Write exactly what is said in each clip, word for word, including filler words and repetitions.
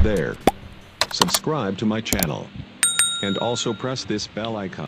there. Subscribe to my channel. And also press this bell icon.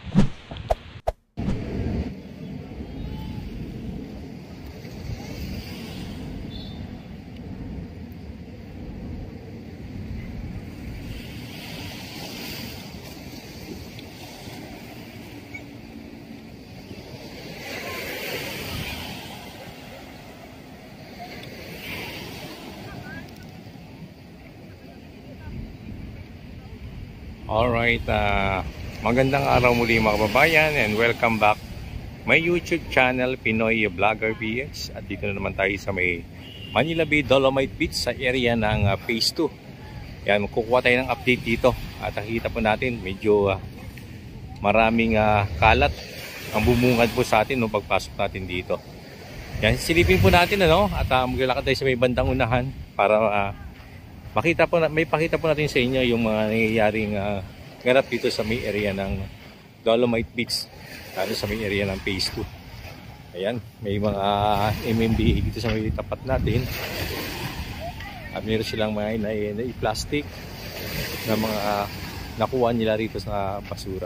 Alright, uh, magandang araw muli mga kababayan and welcome back my YouTube channel Pinoy Vlogger P X. At dito na naman tayo sa may Manila Bay Dolomite Beach sa area ng uh, Phase two. Yan, kukuha tayo ng update dito at nakikita po natin medyo uh, maraming uh, kalat ang bumungad po sa atin no, pagpasok natin dito. Yan, silipin po natin ano, at uh, maglalakad tayo sa may bandang unahan para uh, makita po na, may pakita po natin sa inyo yung mga nangyayaring uh, ganap dito sa may area ng Dolomite Beach, lalo sa may area ng Phase two. Ayan, may mga M M D A dito sa may tapat natin. At meron silang mga na-plastic na mga uh, nakuha nila rito sa basura.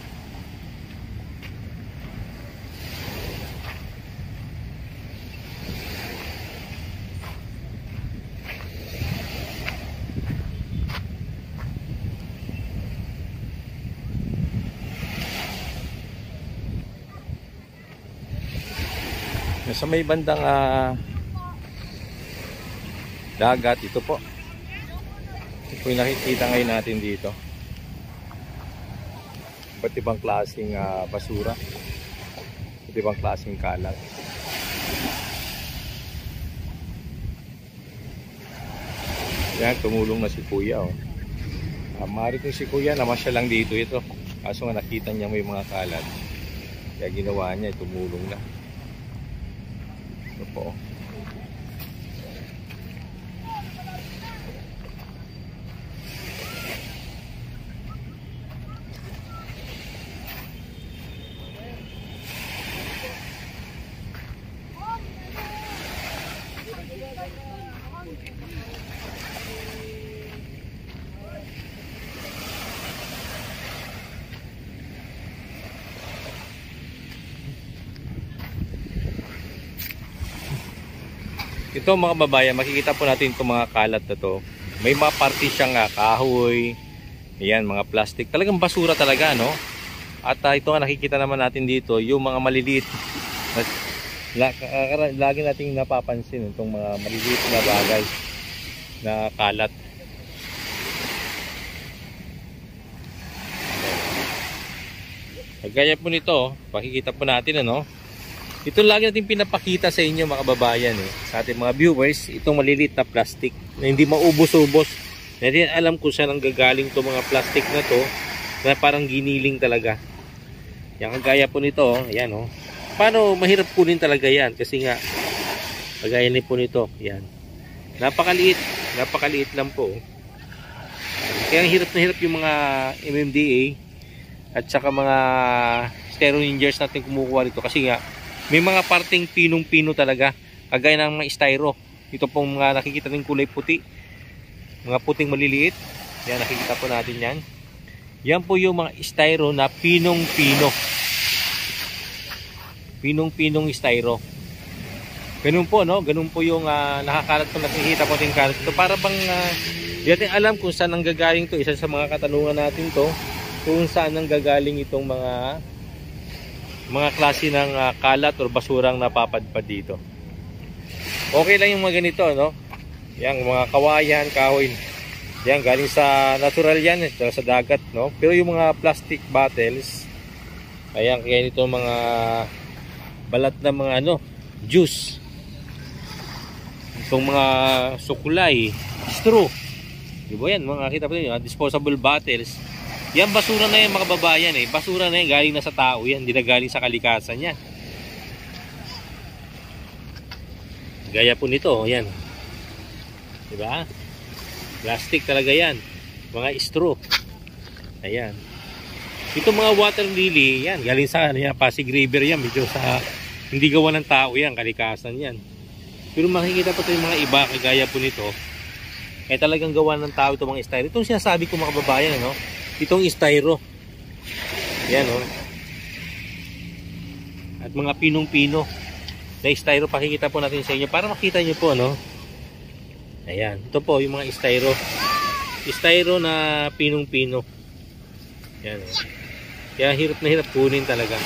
Sa may bandang uh, dagat, ito po. Ito po yung nakikita ngayon natin dito. Iba't ibang klaseng uh, basura. Iba't ibang klaseng kalat. Yan, tumulong na si Kuya. Oh. Uh, Maaari kong si Kuya, namasya lang dito ito. Kaso nga nakita niya may mga kalat. Kaya ginawa niya, tumulong na. Ito po. Ito mga babayan, makikita po natin itong mga kalat na to. May mga parte siyang uh, kahoy, ayan, mga plastic. Talagang basura talaga, no? At uh, ito nga nakikita naman natin dito, yung mga maliliit. Na, la, lagi nating napapansin itong mga maliliit na bagay na kalat. Gaya po nito, makikita po natin, ano? Ito lagi natin pinapakita sa inyo mga kababayan eh, sa ating mga viewers, itong maliliit na plastic na hindi maubos-ubos. Hindi alam kung saan ang gagaling itong mga plastic na to na parang giniling talaga. Yan, kagaya po nito, ayan oh. Paano mahirap kunin talaga yan kasi nga kagaya ni po nito, yan. Napakaliit, napakaliit lang po. Kaya hirap na hirap yung mga M M D A at saka mga stereo ninjas natin kumukuha dito kasi nga may mga parteng pinong-pino talaga, kagaya ng mga styro. Ito pong mga nakikita ng kulay puti, mga puting maliliit. Yan, nakikita po natin yan. Yan po yung mga styro na pinong-pino. Pinong-pinong styro. Ganun po, no? Ganun po yung uh, nakakalat po, nakikita po natin kalat. Ito para bang uh, di natin alam kung saan ang gagaling to. Isa sa mga katanungan natin to, kung saan ang gagaling itong mga mga klase ng uh, kalat o basurang napapadpad dito. Okay lang yung mga ganito, no? Yang mga kawayan, kahoy. Yan, galing sa natural yan, eh, sa dagat, no? Pero yung mga plastic bottles, ayan, kaya nito mga balat na mga ano, juice. Itong mga sukulay, straw. Diba yan, mga kita po yun, disposable bottles. Yan basura na yan mga babayan eh. Basura na yan, galing na sa tao yan. Hindi na galing sa kalikasan yan. Gaya po nito, yan. Diba? Plastic talaga yan. Mga straw. Ayan. Ito mga water lily, yan. Galing sa yan, Pasig River yan. Medyo sa, hindi gawa ng tao yan, kalikasan yan. Pero makikita po ito yung mga iba, kagaya po nito. Eh talagang gawa ng tao itong mga styro. Itong sinasabi ko mga kababayan, ano? Itong styro. Yan, oh. At mga pinong-pino na styro, pakikita po natin sa inyo para makita nyo po, ano? Ayan, ito po yung mga styro. Styro na pinong-pino. Yan, oh. Kaya hirap na hirap kunin talaga.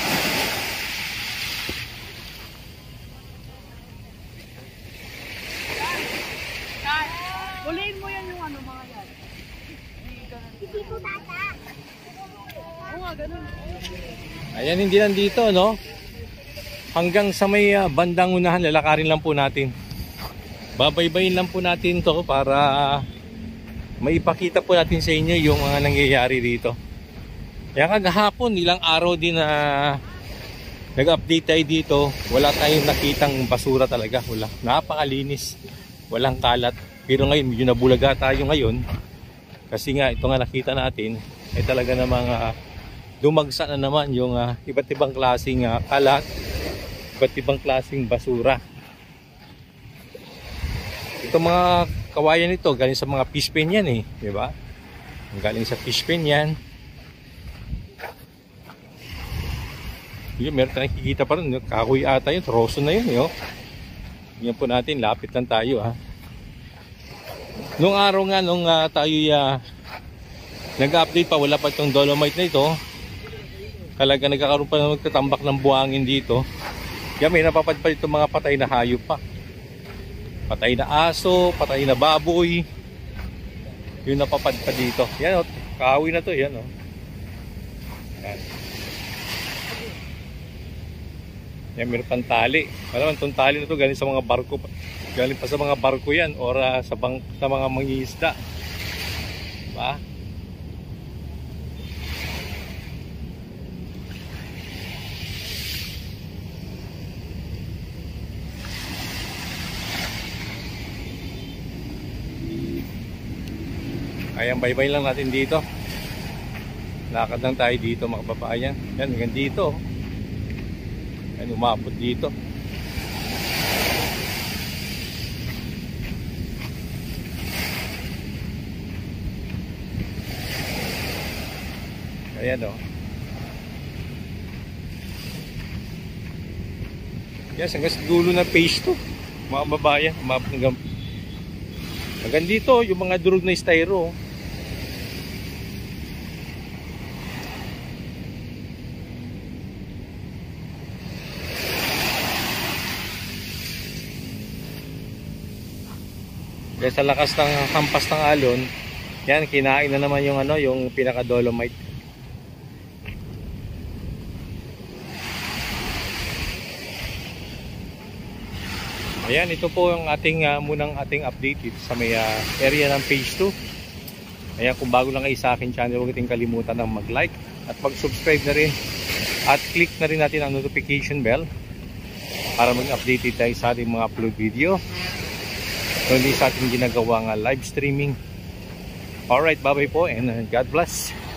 Ulihin mo yan yung ano mga yan. Hindi po tata. Oo nga, ganun. Ayan, hindi lang dito, no? Hanggang sa may uh, bandang unahan, lalakarin lang po natin. Babaybayin lang po natin to para maipakita po natin sa inyo yung mga nangyayari dito. Kaya kagahapon, ilang araw din na nag-update tayo dito, wala tayong nakitang basura talaga. Wala. Napakalinis. Walang kalat. Pero ngayon, medyo nabulaga tayo ngayon. Kasi nga, ito nga nakita natin, ay talaga namang uh, dumagsa na naman yung uh, iba't ibang klaseng uh, kalat, iba't ibang klaseng basura. Ito mga kawayan ito, galing sa mga fish pen yan eh. Diba? Galing sa fish pen yan. Yun, meron tayong nakikita pa rin. Kahoy ata yun, troso na yun. Yun, yan po natin, lapit lang tayo ha. Nung araw nga, nung uh, tayo uh, nag-update pa, wala pa itong dolomite na ito. Talaga nagkakaroon pa na magtatambak ng buhangin dito. Yan, may napapadpad itong mga patay na hayop pa. Patay na aso, patay na baboy. Yung napapadpad dito. Yan o, kahoy na to, yan o. Yan. Yan, meron pang tali. Alam, itong tali na to galing sa mga barko. Galing pa sa mga barko yan or uh, sa, bang, sa mga mangingisda. Diba? Ayan, bye-bye lang natin dito. Lakad lang tayo dito mga kababayan. Yan, hanggang dito. Yan, umabot dito. Ayan o. Yes, hanggang sa dulo ng page to. Mga kababayan, umabot hanggang hanggang dito, yung mga durog na styro. Dahil sa lakas ng hampas ng alon, yan, kinain na naman yung ano, yung pinaka dolomite. Ayan, ito po ang ating uh, munang ating update dito sa may uh, area ng page two. Ayan, kung bago lang kayo sa akin channel, huwag natin kalimutan ng mag-like at mag-subscribe na rin at click na rin natin ang notification bell para mag-update tayo sa ating mga upload video. Hindi sa ating ginagawang uh, live streaming. Alright, bye bye po and uh, God bless.